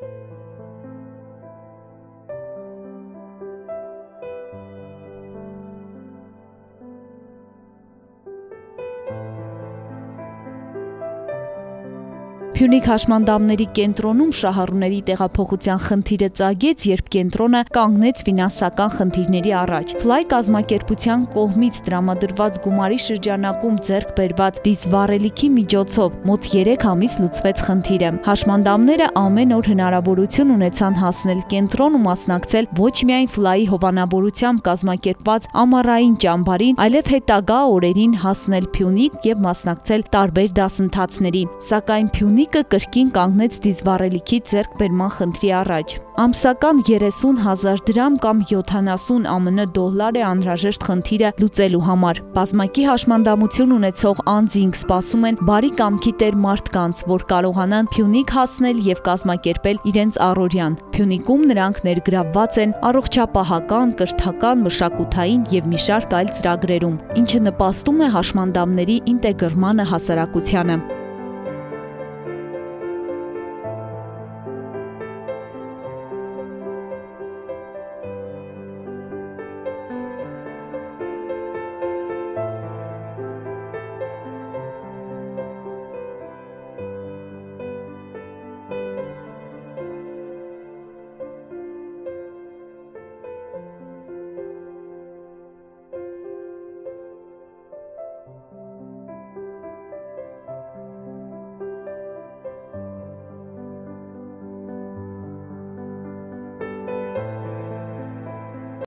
Փյունիկ հաշմանդամների կենտրոնում շահառուների տեղափոխության խնդիրը ծագեց, երբ կենտրոնը կանգնեց ֆինանսական խնդիրների առաջ։ Fly կազմակերպության կողմից տրամադրված գումարի շրջանակում ձեռք բերված դիզվառելիքի միջոցով մոտ 3 ամիս լուծվեց խնդիրը։ Հաշմանդամները ամեն օր հնարավորություն ունեցան հասնել կենտրոն ու մասնակցել ոչ միայն Fly-ի հովանավորությամբ կազմակերպված ամառային ճամբարին, այլև հետագա օրերին հասնել Փյունիկ եւ մասնակցել տարբեր դասընթացների։ Սակայն Փյունիկը կրկին կանգնեց դիզվառելիքի ձեռքբերման խնդրի առաջ։ Ամսական 30,000 դրամ կամ 70 ԱՄՆ դոլար է անհրաժեշտ խնդիրը լուծելու համար։ Բազմակի հաշմանդամություն ունեցող անձինք սպասում են բարի կամքի տեր մարդկանց, որ կարողանան Փյունիկ հասնել եւ կազմակերպել իրենց առօրյան։ Փյունիկում նրանք ներգրավված են առողջապահական, կրթական, մշակութային եւ մի շարք այլ ծրագրերում, ինչը նպաստում է հաշմանդամների ինտեգրմանը հասարակությանը։